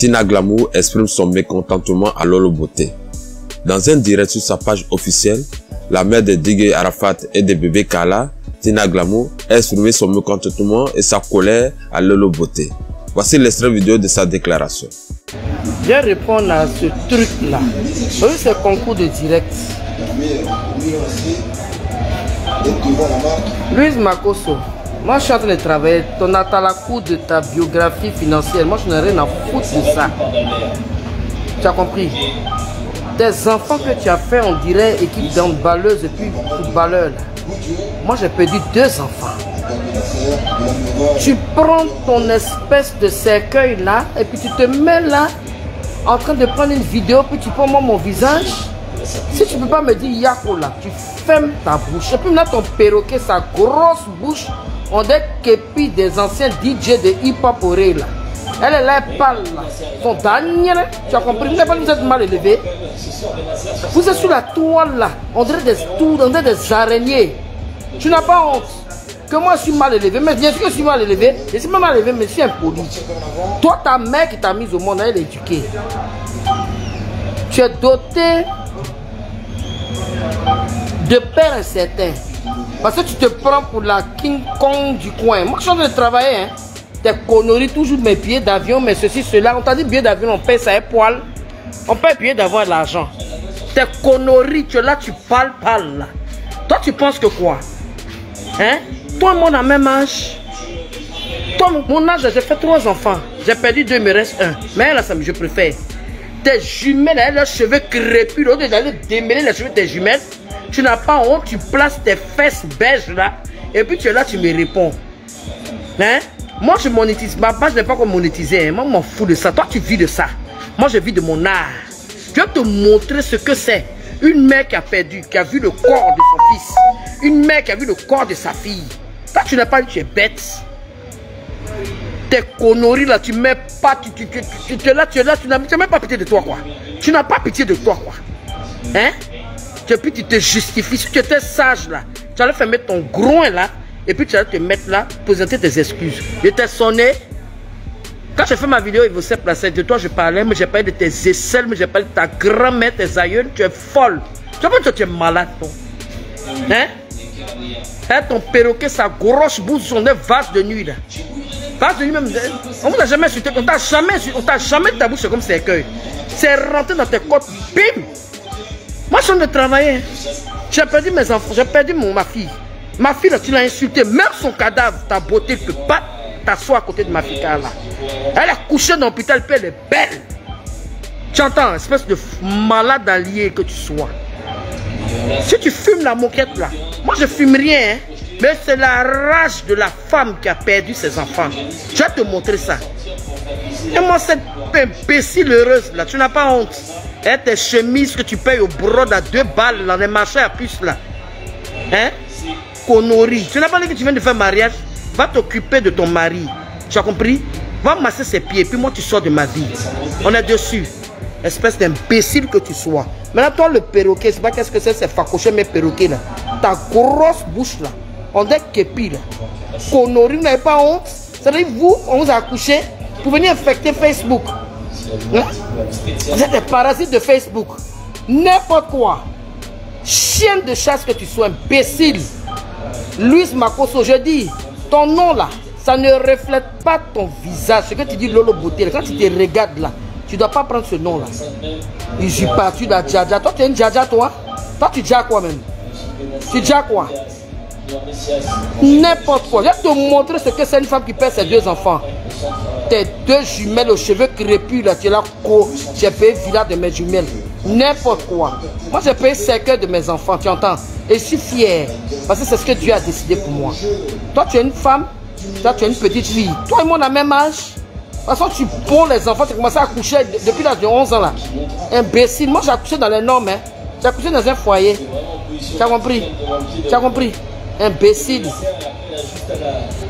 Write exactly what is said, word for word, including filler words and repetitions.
Tina Glamour exprime son mécontentement à Lolo Beauté. Dans un direct sur sa page officielle, la mère de Digue Arafat et de bébé Kala, Tina Glamour, a exprimé son mécontentement et sa colère à Lolo Beauté. Voici l'extrait vidéo de sa déclaration. Je vais répondre à ce truc-là. Vous voyez ce concours de direct. Louise Makosso, moi je suis en train de travailler. On attend la cour de ta biographie financière. Moi je n'ai rien à foutre de ça. Tu as compris? Tes enfants que tu as fait, on dirait équipe d'handballeuse et puis footballeur. Moi j'ai perdu deux enfants. Tu prends ton espèce de cercueil là et puis tu te mets là en train de prendre une vidéo puis tu prends moi mon visage. Si tu ne peux pas me dire Yako là, tu fermes ta bouche. Et puis là ton perroquet, sa grosse bouche, on dirait képi des anciens D J de hip-hop oré là. Elle est là, elle parle là. Son dernier, tu as compris, vous n'avez pas, vous êtes mal élevé. Vous êtes sur la toile là, on dirait des, on dirait des araignées. Tu n'as pas honte que moi je suis mal élevé, mais bien sûr que je suis mal élevé. Je suis pas mal élevé, mais je suis impoli. Toi, ta mère qui t'a mise au monde, elle est éduquée. Tu es doté de père incertain. Parce que tu te prends pour la King Kong du coin. Moi, je suis en train de travailler. Hein. Tes conneries, toujours mes billets d'avion, mais ceci, cela. On t'a dit billets d'avion, on paye ça à poil. On paye billets d'avion à l'argent. Tes conneries, tu es là, tu parles, parles là. Toi, tu penses que quoi? Hein? Toi et moi, on a le même âge. Toi, mon âge, j'ai fait trois enfants. J'ai perdu deux, il me reste un. Mais là, ça, je préfère. Tes jumelles, elle a les cheveux crépus. L'autre, j'allais démêler les cheveux de tes jumelles. Tu n'as pas honte, tu places tes fesses beiges là. Et puis tu es là, tu me réponds. Hein? Moi, je monétise. Ma page n'est pas comme monétiser. Hein? Moi, je m'en fous de ça. Toi, tu vis de ça. Moi, je vis de mon art. Je vais te montrer ce que c'est. Une mère qui a perdu, qui a vu le corps de son fils. Une mère qui a vu le corps de sa fille. Toi, tu n'as pas dit, tu es bête. Tes conneries là, tu mets pas, tu, tu, tu, tu, tu es là, tu es là, tu n'as même pas pitié de toi quoi. Tu n'as pas pitié de toi quoi. Hein? Et puis tu te justifies. Si tu étais sage là, tu allais faire mettre ton groin là, et puis tu allais te mettre là, présenter tes excuses. Je t'ai sonné. Quand j'ai fait ma vidéo, il vous s'est placé. De toi je parlais, mais j'ai parlé de tes aisselles, mais j'ai parlé de ta grand-mère, tes aïeuls. Tu es folle. Tu vois que tu es malade toi. Hein? Hein, ton perroquet, sa grosse bouche, son vase de nuit là. Vase de nuit même. On ne t'a jamais insulté. On t'a jamais, on t'a jamais ta bouche comme cercueil. C'est rentré dans tes côtes. Bim! Moi, je suis en train de travailler. J'ai perdu mes enfants, j'ai perdu mon, ma fille. Ma fille, là, tu l'as insultée. Même son cadavre, ta beauté ne peut pas t'asseoir à côté de ma fille là. Elle est couchée dans l'hôpital, puis elle est belle. Tu entends, espèce de malade allié que tu sois. Si tu fumes la moquette là, moi je fume rien, hein, mais c'est la rage de la femme qui a perdu ses enfants. Je vais te montrer ça. Et moi, cette imbécile heureuse là, tu n'as pas honte. Et tes chemises que tu payes au brode à deux balles dans les marchés à puce là. Hein? Connerie. Tu n'as pas dit que tu viens de faire mariage? Va t'occuper de ton mari. Tu as compris? Va masser ses pieds, puis moi tu sors de ma vie. On est dessus. Espèce d'imbécile que tu sois. Maintenant, toi le perroquet, c'est pas qu'est-ce que c'est, c'est facoché mes perroquets là. Ta grosse bouche là. On dit képi là. Connerie, vous n'avez pas honte? C'est-à-dire vous, on vous a accouché pour venir infecter Facebook. Hein? Vous êtes des parasites de Facebook. N'importe quoi. Chien de chasse que tu sois, imbécile. Louise Makosso, je dis, ton nom là, ça ne reflète pas ton visage. Ce que tu dis Lolo Beauté, quand tu te regardes là, tu ne dois pas prendre ce nom là. Je suis parti de la Djadja. Toi, tu es une Djadja, toi? Toi, tu dis quoi même? Tu dis quoi? N'importe quoi. Je vais te montrer ce que c'est une femme qui perd ses deux enfants. Tes deux jumelles aux cheveux crépus là, tu es là, j'ai payé villa de mes jumelles. N'importe quoi. Moi j'ai payé cercueil de mes enfants, tu entends? Et je suis fier. Parce que c'est ce que Dieu a décidé pour moi. Toi tu es une femme, toi tu es une petite fille. Toi et moi on a le même âge. De toute façon tu prends les enfants, tu as commencé à accoucher depuis l'âge de onze ans là. Imbécile. Moi j'ai accouché dans les normes. Hein. J'ai accouché dans un foyer. Tu as compris? Tu as compris? Imbécile.